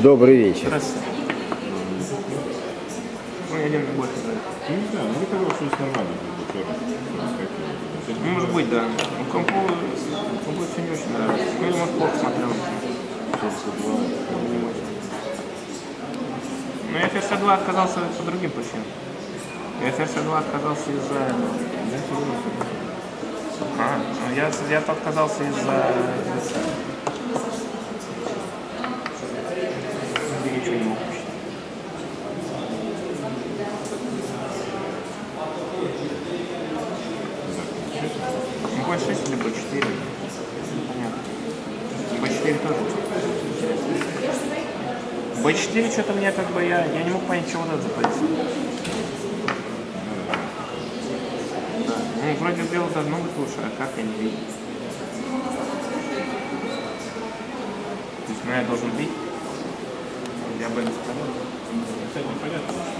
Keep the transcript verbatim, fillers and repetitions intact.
Добрый вечер. Здравствуйте. Ну, я один больше нравится. Ну, не знаю, мне казалось, что здесь нормально будет вчера. Ну, может быть, да. Ну, компу, компу все не очень нравится. Ну, я, может, плохо смотрел. Но я эф эс два отказался по другим причинам. Я эф эс два отказался из-за... А, ну, я, я отказался из-за... Я ничего не мог посчитать. бэ шесть или бэ четыре? Понятно. бэ четыре тоже. бэ четыре что-то мне как бы, я, я не мог понять, чего вот это запалится. Да. Ну, вроде сделал должно быть лучше, а как я не видел. То есть, ну, я должен бить. Я бы не сказал. Кстати, понятно.